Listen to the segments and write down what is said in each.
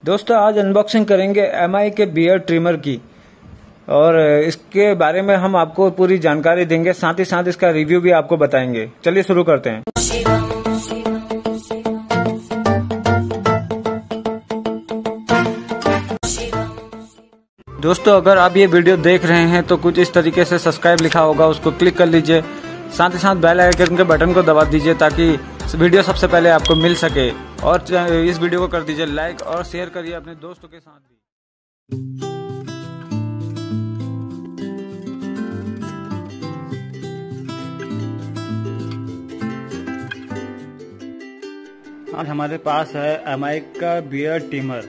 दोस्तों आज अनबॉक्सिंग करेंगे एमआई के बियर्ड ट्रिमर की और इसके बारे में हम आपको पूरी जानकारी देंगे, साथ ही साथ इसका रिव्यू भी आपको बताएंगे। चलिए शुरू करते हैं। दोस्तों अगर आप ये वीडियो देख रहे हैं तो कुछ इस तरीके से सब्सक्राइब लिखा होगा, उसको क्लिक कर लीजिए। साथ ही साथ बेल आइकन के बटन को दबा दीजिए ताकि वीडियो सबसे पहले आपको मिल सके, और इस वीडियो को कर दीजिए लाइक और शेयर करिए अपने दोस्तों के साथ भी। आज हमारे पास है एमआई का beard trimmer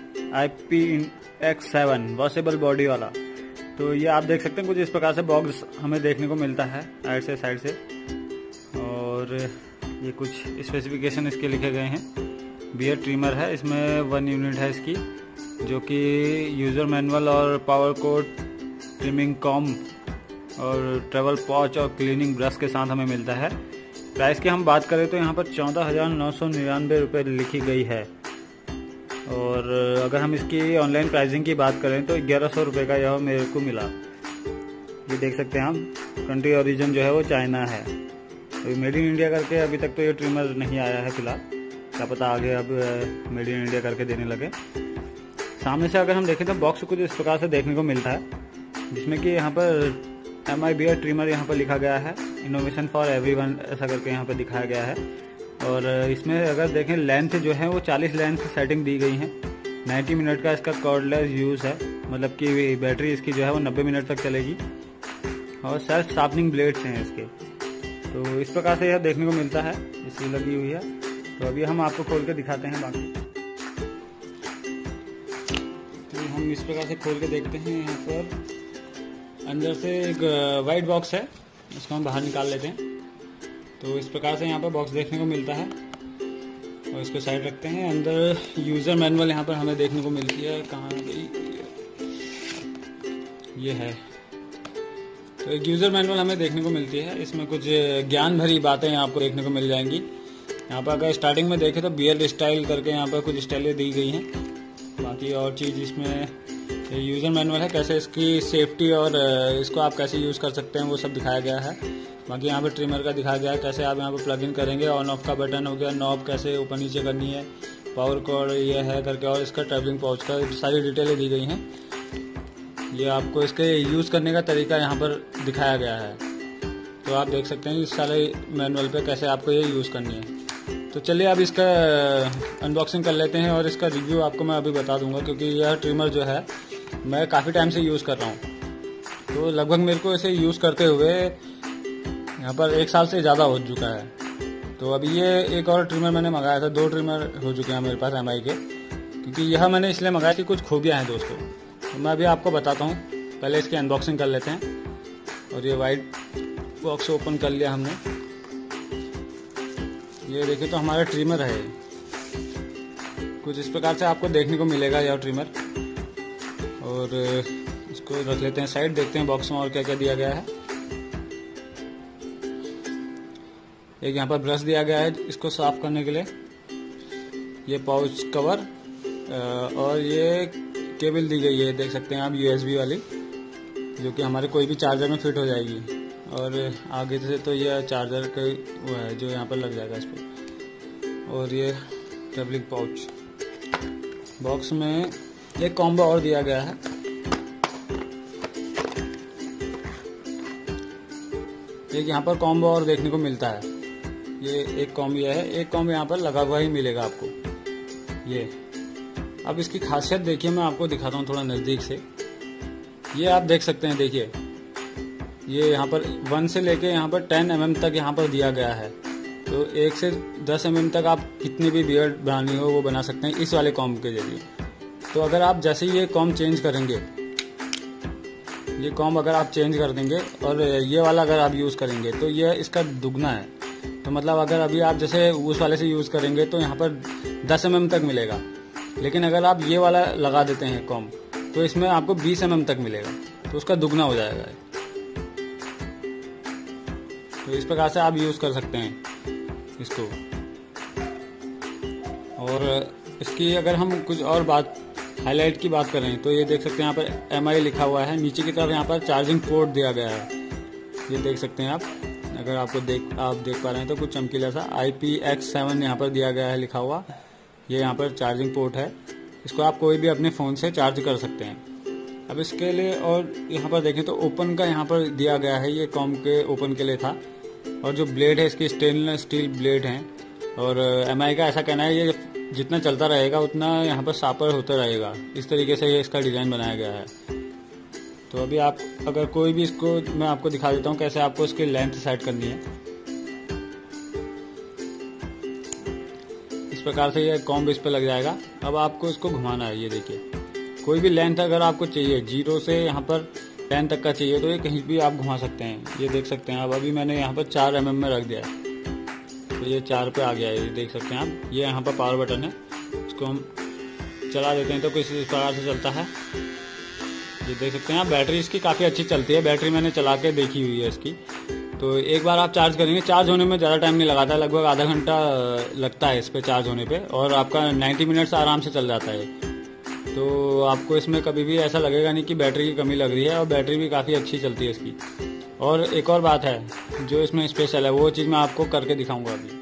IPX7 washable body वाला। तो ये आप देख सकते हैं कुछ इस प्रकार से बॉक्स हमें देखने को मिलता है साइड से और ये कुछ स्पेसिफिकेशन इसके लिखे गए हैं। बियर्ड ट्रिमर है, इसमें 1 यूनिट है इसकी, जो कि यूज़र मैनुअल और पावर कोड, ट्रिमिंग कॉम और ट्रेवल पॉच और क्लीनिंग ब्रश के साथ हमें मिलता है। प्राइस की हम बात करें तो यहाँ पर 14,999 रुपये लिखी गई है, और अगर हम इसकी ऑनलाइन प्राइसिंग की बात करें तो 1100 रुपये का यह मेरे को मिला। ये देख सकते हैं हम, कंट्री ओरिजिन जो है वो चाइना है। तो मेड इन इंडिया करके अभी तक तो ये ट्रिमर नहीं आया है फिलहाल, क्या पता आगे अब मेड इन इंडिया करके देने लगे। सामने से अगर हम देखें तो बॉक्स कुछ इस प्रकार से देखने को मिलता है, जिसमें कि यहाँ पर एमआई बियर्ड ट्रिमर यहाँ पर लिखा गया है, इनोवेशन फॉर एवरीवन ऐसा करके यहाँ पर दिखाया गया है। और इसमें अगर देखें लेंथ जो है वो 40 लेंथ सेटिंग दी गई है। 90 मिनट का इसका कॉर्डलेस यूज़ है, मतलब कि बैटरी इसकी जो है वो 90 मिनट तक चलेगी, और सेल्फ शार्पनिंग ब्लेड्स हैं इसके। तो इस प्रकार से यह देखने को मिलता है, इसकी लगी हुई है। तो अभी हम आपको खोल के दिखाते हैं बाकी। तो हम इस प्रकार से खोल के देखते हैं। यहाँ पर अंदर से एक वाइट बॉक्स है, इसको हम बाहर निकाल लेते हैं। तो इस प्रकार से यहाँ पर बॉक्स देखने को मिलता है, और इसको साइड रखते हैं। अंदर यूज़र मैनुअल यहाँ पर हमें देखने को मिलती है, कहाँ गई ये है। तो एक यूज़र मैनुअल हमें देखने को मिलती है, इसमें कुछ ज्ञान भरी बातें आपको देखने को मिल जाएंगी। यहाँ पर अगर स्टार्टिंग में देखें तो बियर्ड स्टाइल करके यहाँ पर कुछ स्टाइलें दी गई हैं। बाकी और चीज़ इसमें यूज़र मैनुअल है, कैसे इसकी सेफ्टी और इसको आप कैसे यूज़ कर सकते हैं वो सब दिखाया गया है। बाकी यहाँ पर ट्रिमर का दिखाया गया है, कैसे आप यहाँ पर प्लग इन करेंगे, ऑन ऑफ का बटन हो गया, नॉब कैसे ऊपर नीचे करनी है, पावर कॉर्ड ये है करके, और इसका ट्रैवलिंग पाउच का सारी डिटेलें दी गई हैं। ये आपको इसके यूज़ करने का तरीका यहाँ पर दिखाया गया है। तो आप देख सकते हैं इस सारे मैनुअल पे कैसे आपको ये यूज़ करनी है। तो चलिए अब इसका अनबॉक्सिंग कर लेते हैं, और इसका रिव्यू आपको मैं अभी बता दूंगा, क्योंकि यह ट्रिमर जो है मैं काफ़ी टाइम से यूज़ कर रहा हूँ। तो लगभग मेरे को इसे यूज़ करते हुए यहाँ पर 1 साल से ज़्यादा हो चुका है। तो अभी ये एक और ट्रिमर मैंने मंगाया था, 2 ट्रिमर हो चुके हैं मेरे पास एमआई के, क्योंकि यह मैंने इसलिए मंगाया कि कुछ खूबियाँ हैं दोस्तों। तो मैं अभी आपको बताता हूँ, पहले इसकी अनबॉक्सिंग कर लेते हैं। और ये वाइट बॉक्स ओपन कर लिया हमने। ये देखिए तो हमारा ट्रिमर है, कुछ इस प्रकार से आपको देखने को मिलेगा यह ट्रिमर। और इसको रख लेते हैं साइड, देखते हैं बॉक्स में और क्या क्या दिया गया है। एक यहाँ पर ब्रश दिया गया है इसको साफ करने के लिए, ये पाउच कवर, और ये केबल दी गई है, देख सकते हैं आप, USB वाली, जो कि हमारे कोई भी चार्जर में फिट हो जाएगी। और आगे से तो ये चार्जर का वो है जो यहाँ पर लग जाएगा इस पर। और ये ट्रैवलिंग पाउच, बॉक्स में एक कॉम्बो और दिया गया है। एक यहाँ पर कॉम्बो और देखने को मिलता है, ये एक कॉम्बो है, एक कॉम्बो यहाँ पर लगा हुआ ही मिलेगा आपको ये। अब इसकी खासियत देखिए, मैं आपको दिखाता हूँ थोड़ा नज़दीक से। ये आप देख सकते हैं, देखिए ये यहाँ पर 1 से लेके यहाँ पर 10 mm तक यहाँ पर दिया गया है। तो 1 से 10 mm तक आप कितनी भी बियर्ड बनानी हो वो बना सकते हैं इस वाले कॉम्ब के जरिए। तो अगर आप जैसे ही ये कॉम्ब चेंज करेंगे, ये कॉम्ब अगर आप चेंज कर देंगे और ये वाला अगर आप यूज़ करेंगे तो ये इसका दुगना है। तो मतलब अगर अभी आप जैसे उस वाले से यूज़ करेंगे तो यहाँ पर 10 mm तक मिलेगा, लेकिन अगर आप ये वाला लगा देते हैं कॉम्ब तो इसमें आपको 20 mm तक मिलेगा, तो उसका दुगना हो जाएगा। तो इस प्रकार से आप यूज़ कर सकते हैं इसको। और इसकी अगर हम कुछ और बात हाईलाइट की बात करें तो ये देख सकते हैं यहाँ पर MI लिखा हुआ है। नीचे की तरफ यहाँ पर चार्जिंग पोर्ट दिया गया है, ये देख सकते हैं आप। अगर आपको आप देख पा रहे हैं तो कुछ चमकीला सा IPX7 यहाँ पर दिया गया है लिखा हुआ। ये यहाँ पर चार्जिंग पोर्ट है, इसको आप कोई भी अपने फ़ोन से चार्ज कर सकते हैं। अब इसके लिए और यहाँ पर देखें तो ओपन का यहाँ पर दिया गया है, ये कॉम के ओपन के लिए था। और जो ब्लेड है इसकी स्टेनलेस स्टील ब्लेड हैं। और MI का ऐसा कहना है ये जितना चलता रहेगा उतना यहाँ पर शार्पर होता रहेगा। इस तरीके से ये इसका डिज़ाइन बनाया गया है। तो अभी आप अगर कोई भी इसको मैं आपको दिखा देता हूँ कैसे आपको इसकी लेंथ सेट करनी है। इस प्रकार से ये कॉम्ब इस पर लग जाएगा। अब आपको इसको घुमाना है, ये देखिए। कोई भी लेंथ अगर आपको चाहिए 0 से यहाँ पर 10 तक का चाहिए तो ये कहीं भी आप घुमा सकते हैं, ये देख सकते हैं। अब अभी मैंने यहाँ पर 4 mm में रख दिया है तो ये 4 पे आ गया है, ये देख सकते हैं आप। ये यहाँ पर पावर बटन है, इसको हम चला देते हैं तो किस प्रकार से चलता है ये देख सकते हैं आप। बैटरी इसकी काफ़ी अच्छी चलती है, बैटरी मैंने चला के देखी हुई है इसकी। तो एक बार आप चार्ज करेंगे, चार्ज होने में ज़्यादा टाइम नहीं लगाता है, लगभग आधा घंटा लगता है इस पर चार्ज होने पे, और आपका 90 मिनट्स आराम से चल जाता है। तो आपको इसमें कभी भी ऐसा लगेगा नहीं कि बैटरी की कमी लग रही है, और बैटरी भी काफ़ी अच्छी चलती है इसकी। और एक और बात है जो इसमें स्पेशल है, वो चीज़ मैं आपको करके दिखाऊंगा अभी।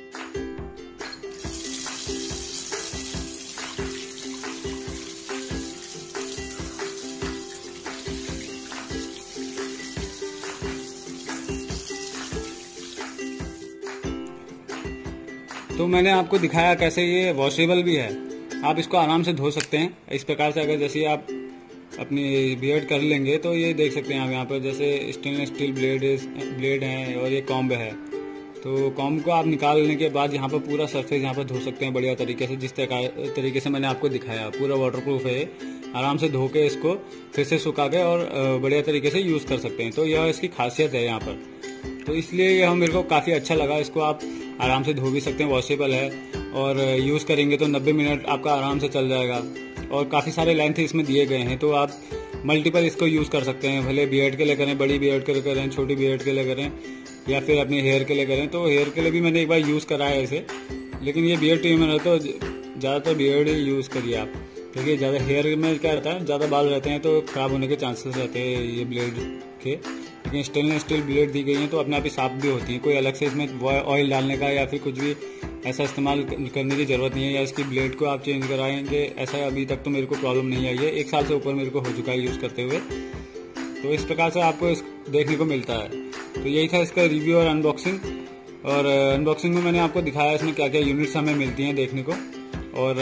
तो मैंने आपको दिखाया कैसे ये वॉशेबल भी है, आप इसको आराम से धो सकते हैं इस प्रकार से। अगर जैसे आप अपनी बियर्ड कर लेंगे तो ये देख सकते हैं आप यहाँ पर जैसे स्टेनलेस स्टील ब्लेड है और ये कॉम्ब है। तो कॉम्ब को आप निकालने के बाद यहाँ पर पूरा सरफेस यहाँ पर धो सकते हैं बढ़िया तरीके से, जिस तरीके से मैंने आपको दिखाया। पूरा वाटरप्रूफ है, आराम से धो के इसको फिर से सुखा के और बढ़िया तरीके से यूज़ कर सकते हैं। तो यह इसकी खासियत है यहाँ पर, तो इसलिए यह मेरे को काफ़ी अच्छा लगा। इसको आप आराम से धो भी सकते हैं, वॉशेबल है, और यूज़ करेंगे तो 90 मिनट आपका आराम से चल जाएगा। और काफ़ी सारे लेंथ इसमें दिए गए हैं, तो आप मल्टीपल इसको यूज़ कर सकते हैं। भले बियर्ड के लिए करें, बड़ी बियर्ड के लिए करें, छोटी बियर्ड के लिए करें, या फिर अपने हेयर के लिए करें। तो हेयर के लिए भी मैंने एक बार यूज़ करा है इसे, लेकिन ये बियर्ड ट्रिमर है तो ज़्यादातर बियर्ड ही यूज़ करिए आप, क्योंकि ज़्यादा हेयर में क्या रहता है, ज़्यादा बाल रहते हैं तो ख़राब होने के चांसेस रहते हैं ये ब्लेड के। लेकिन स्टेनलेस स्टील ब्लेड दी गई हैं तो अपने आप ही साफ भी होती हैं, कोई अलग से इसमें ऑयल डालने का या फिर कुछ भी ऐसा इस्तेमाल करने की ज़रूरत नहीं है, या इसकी ब्लेड को आप चेंज कराएंगे ऐसा अभी तक तो मेरे को प्रॉब्लम नहीं आई है। 1 साल से ऊपर मेरे को हो चुका है यूज़ करते हुए। तो इस प्रकार से आपको देखने को मिलता है। तो यही था इसका रिव्यू और अनबॉक्सिंग। और अनबॉक्सिंग में मैंने आपको दिखाया इसमें क्या क्या यूनिट्स हमें मिलती हैं देखने को। और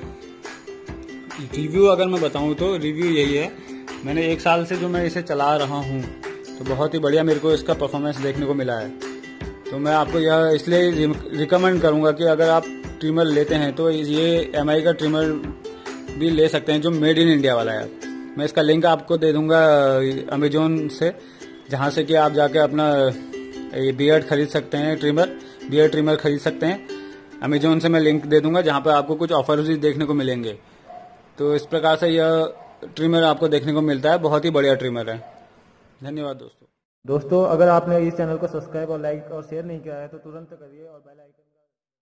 रिव्यू अगर मैं बताऊँ तो रिव्यू यही है, मैंने 1 साल से जो मैं इसे चला रहा हूँ तो बहुत ही बढ़िया मेरे को इसका परफॉर्मेंस देखने को मिला है। तो मैं आपको यह इसलिए रिकमेंड करूँगा कि अगर आप ट्रिमर लेते हैं तो ये MI का ट्रिमर भी ले सकते हैं जो मेड इन इंडिया वाला है। मैं इसका लिंक आपको दे दूँगा अमेजोन से, जहाँ से कि आप जाके अपना ये बियर्ड खरीद सकते हैं, बियर्ड ट्रिमर खरीद सकते हैं। अमेजोन से मैं लिंक दे दूँगा जहाँ पर आपको कुछ ऑफर्स भी देखने को मिलेंगे। तो इस प्रकार से यह ट्रिमर आपको देखने को मिलता है, बहुत ही बढ़िया ट्रिमर है। धन्यवाद दोस्तों। अगर आपने इस चैनल को सब्सक्राइब और लाइक और शेयर नहीं किया है तो तुरंत करिए और बेल आइकन